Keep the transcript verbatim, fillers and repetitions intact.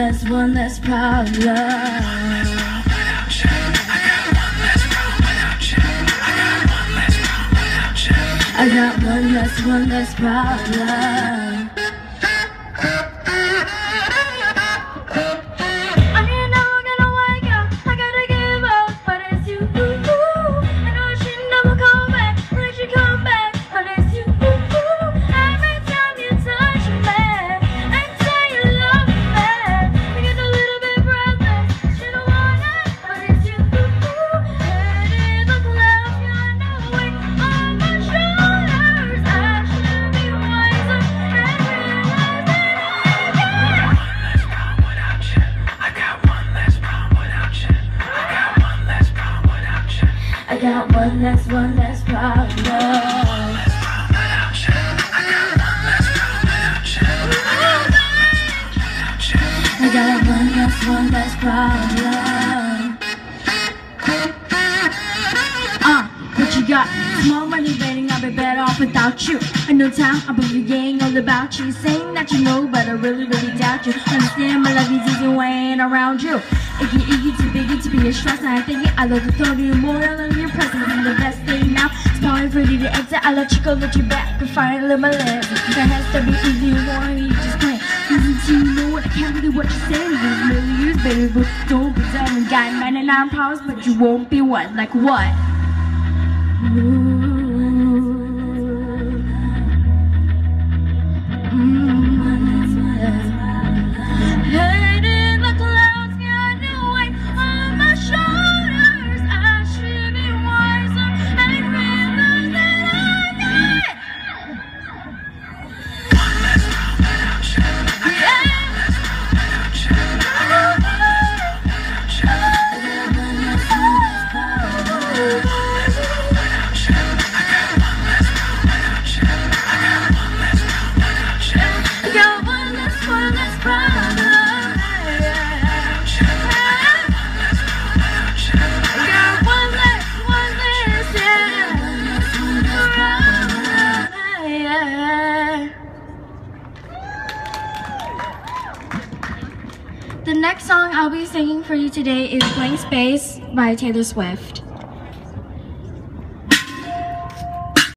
less, one less problem. I got one less, one less problem. I didn't know I'm gonna wake up, I gotta give up, but it's you. I know I should never come back, let you come back, but it's you. Every time you touch me and say you love me, I get a little bit breathless, you don't want it, but it's you. Head in the clouds, you're not awake on my shoulders. I should be wiser and realize that I got one less problem without you. I got one less problem without you. I got one less, one less problem. I got one less, one less problem. Uh, what you got? Small money betting I'll be better off without you. In no time, I'll be forgetting all about you. Saying that you know, but I really, really doubt you. Understand my love is easy weighing around you. If you're eager to bigger to be a stress, I think I love the thought of you more. I love your presence and the best thing now. It's probably for you to exit. I let you go, let you back, and finally my lips. That has to be easy, you want me, you just can't. Listen to you know what I can't believe what you're saying. There's million years, baby, but don't be dumb. And got ninety-nine powers, but you won't be what? Like what? Ooh. Head in the clouds, got no weight on my shoulders. I should be wiser and realize that I got one less problem without you. I got one less problem without you. I got one less problem without you. The next song I'll be singing for you today is Blank Space by Taylor Swift.